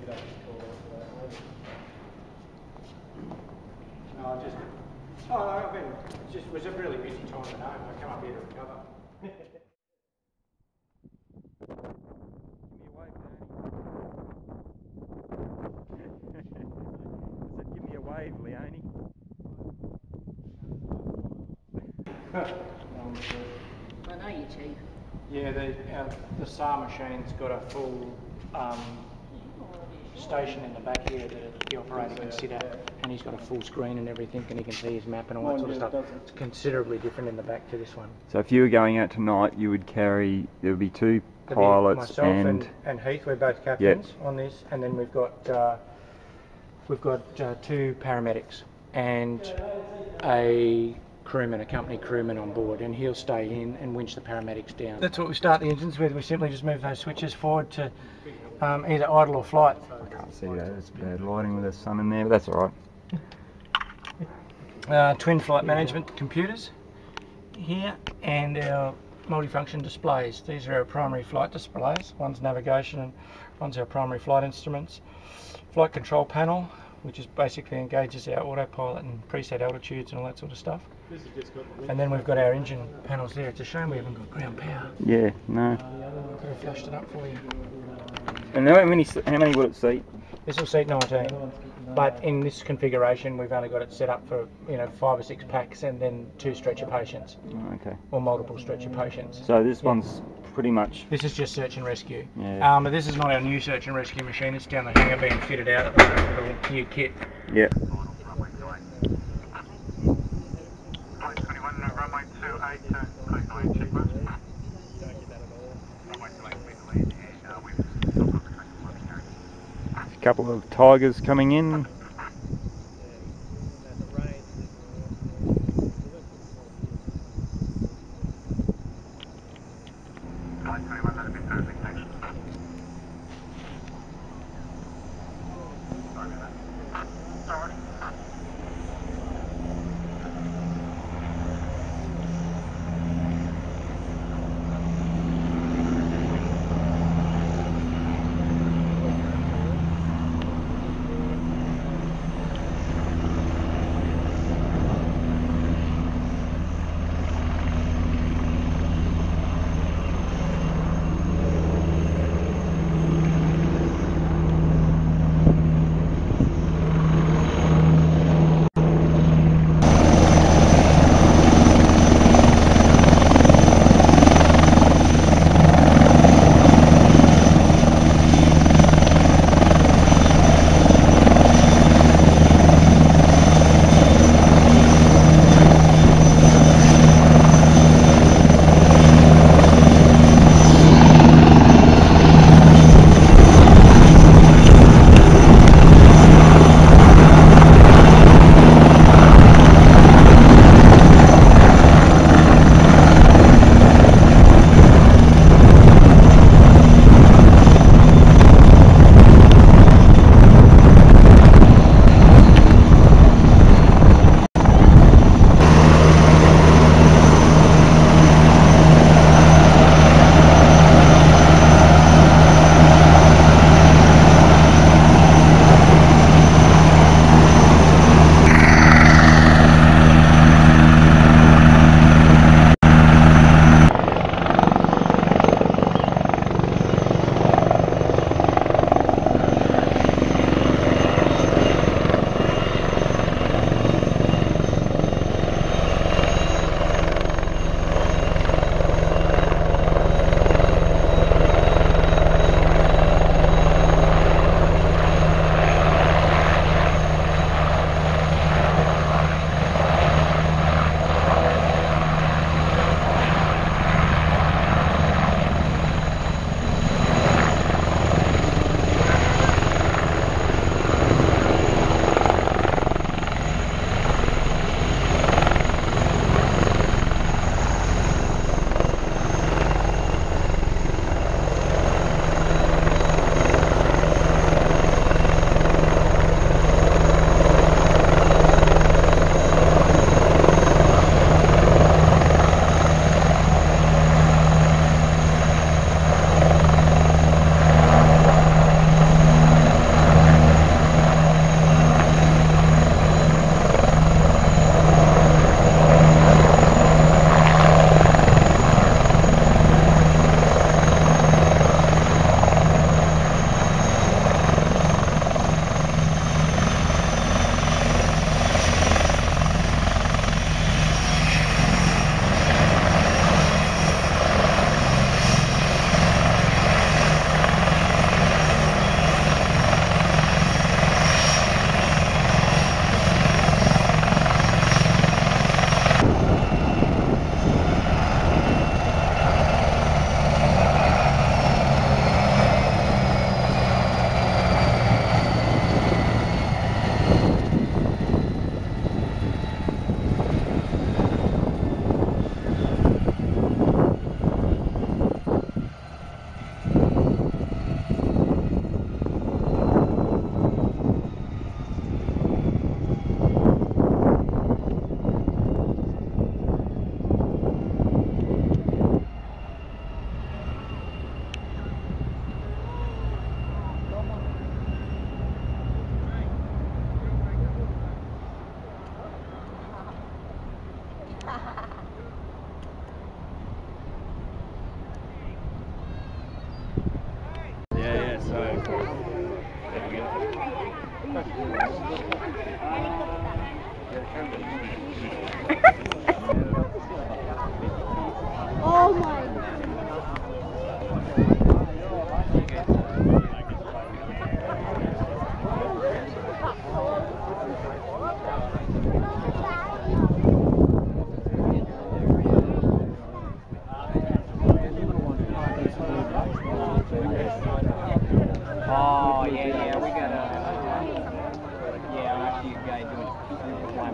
It was a really busy time at home. I come up here to recover. Give me a wave, Leone. I know you, Chief. Yeah, the SAR machine's got a full station in the back here that the operator can sit at, and he's got a full screen and everything, and he can see his map and all that sort of stuff. It's considerably different in the back to this one. So if you were going out tonight, you would carry, there would be two pilots, myself and Heath. We're both captains on this, and then we've got two paramedics and a crewman, a company crewman on board, and he'll stay in and winch the paramedics down. That's what we start the engines with. We simply just move those switches forward to either idle or flight. I can't see that, it's bad lighting with the sun in there, but that's alright. Twin flight management computers here, and our multifunction displays. These are our primary flight displays. One's navigation and one's our primary flight instruments. Flight control panel, which is basically engages our autopilot and preset altitudes and all that sort of stuff. And then we've got our engine panels there. It's a shame we haven't got ground power. Yeah, no. I could have flashed it up for you. And how many will it seat? This will seat 19, but in this configuration we've only got it set up for 5 or 6 packs and then 2 stretcher patients. Oh, okay. Or multiple stretcher patients. So this one's pretty much... This is just search and rescue. Yeah. But this is not our new search and rescue machine. It's down the hangar being fitted out at the moment with a new kit. Yeah. A couple of Tigers coming in.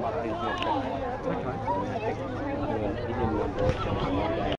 Okay.